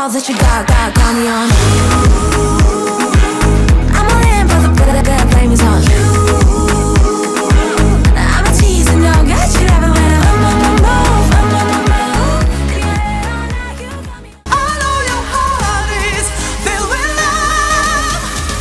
all that you got me on. I'm all in, but the blame is on you. I'm a tease and don't get you everywhere. I'm on my move, I'm on my move. Keep my head on like you got me. I know your heart is filled with love.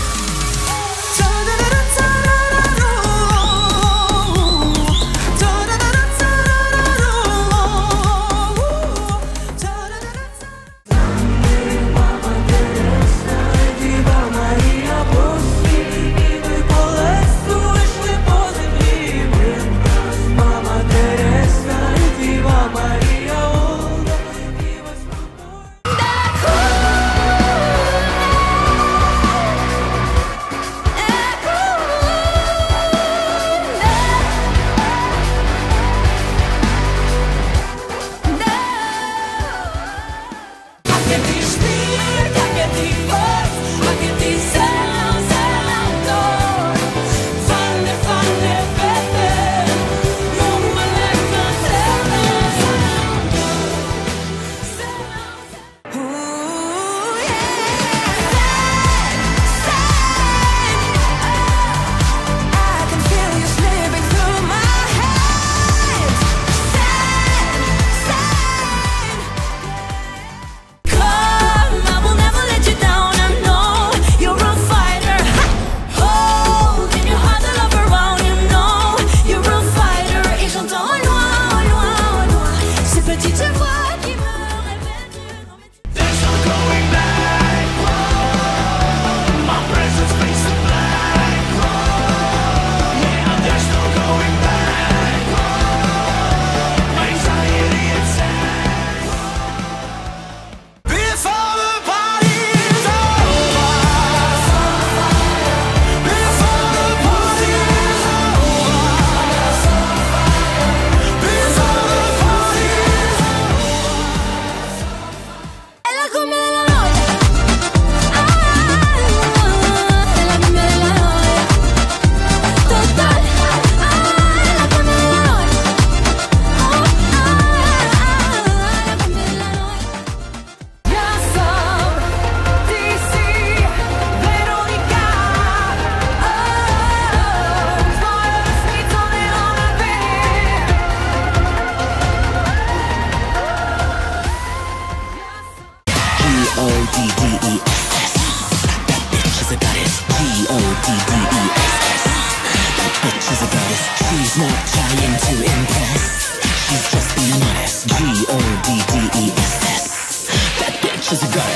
G-O-D-D-E-S-S. That bitch is a goddess. G-O-D-D-E-S-S. That bitch is a goddess. She's not trying to impress. She's just being honest. G-O-D-D-E-S-S. That bitch is a goddess.